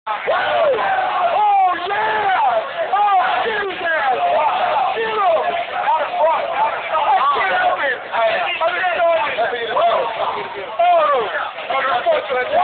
Woo! Oh, yeah! Oh, get his ass! Get him! Out of front! Get him! I'm excited! Oh, unfortunately.